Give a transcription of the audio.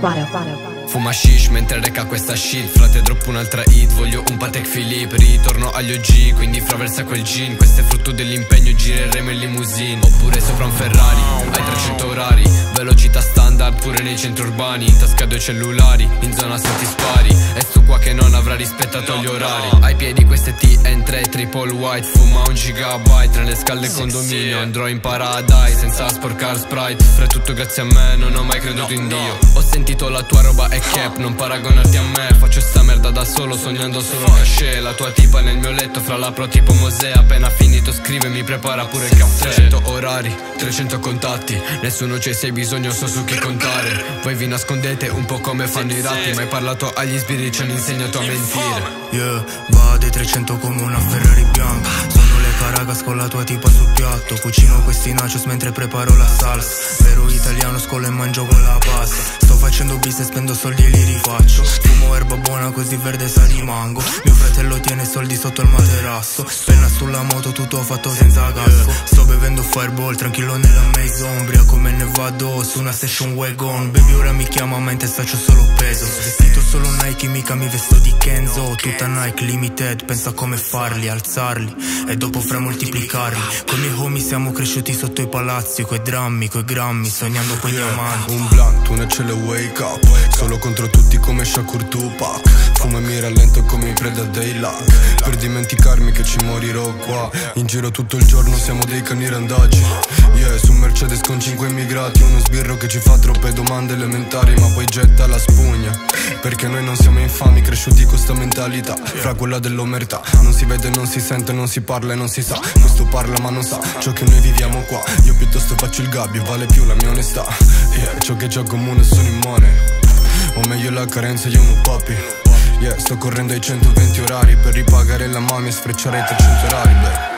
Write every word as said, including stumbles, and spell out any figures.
Fuma shish mentre reca questa shit. Frate droppo un'altra hit, voglio un Patek Philippe. Ritorno agli O G, quindi fra versa quel gin. Questo è frutto dell'impegno, gireremo in limousine. Oppure sopra un Ferrari, ai trecento orari. Velocità standard pure nei centri urbani. In tasca due cellulari, in zona senti spari. E sto qua che non avrà rispettato gli orari. Ai piedi queste T N tre triple white. Fuma un gigabyte nelle scale condominio. Andrò in paradise senza sporcar Sprite. Fra tutto grazie a me, non ho mai creduto in Dio. Ho sentito la tua roba è cap, non paragonarti a me. Faccio sta merda da solo, sognando solo cachet. La tua tipa nel mio letto, fra la pro tipo Mosè. Appena finito scrive, mi prepara pure il caffè. Trecento orari, trecento contatti. Nessuno c'è se hai bisogno, so su chi contare. Voi vi nascondete un po' come fanno i ratti. Ma hai parlato agli spiriti, ci hanno insegnato a mentire. Yeah, vado ai trecento come una Ferrari bianca. Sono le Caracas con la tua tipa sul piatto. Cucino questi nachos mentre preparo la salsa. Vero italiano, scollo e mangio con la pasta. Sto facendo business, spendo soldi e li rifaccio. Fumo erba buona così verde sa di mango. Mio fratello tiene soldi sotto il materasso. Penna sulla moto, tutto fatto senza casco. Sto bevendo Fireball, tranquillo nella maison. Ubriaco me ne vado su una session wagon. Baby ora mi chiama ma in testa c'ho solo peso. Vestito solo Nike, mica mi vesto di Kenzo. Tutta Nike limited, pensa a come farli, alzarli e dopo fra moltiplicarli. Con i miei homie siamo cresciuti sotto i palazzi, coi drammi, coi grammi, sognando con gli amanti. Un blunt, una cella wake up. Solo contro tutti come Shakur Tupac. Fumo e mi rallento come i preda dei lag. Per dimenticarmi che ci morirò qua. In giro tutto il giorno siamo dei cani randaggi. Yeah, su Mercedes con cinque immigrati. Uno sbirro che ci fa troppe domande elementari ma poi getta la spugna. Perché noi non siamo infami, cresciuti con sta mentalità. Fra quella dell'omertà. Non si vede, non si sente, non si parla e non si sa. Questo parla ma non sa ciò che noi viviamo qua. Io piuttosto faccio il gabbio, vale più la mia onestà. Yeah, ciò che c'ho comune sono in money. O meglio la carenza, io un papi. Yeah, sto correndo ai centoventi orari per ripagare la mamma e sfrecciare i trecento orari, beh.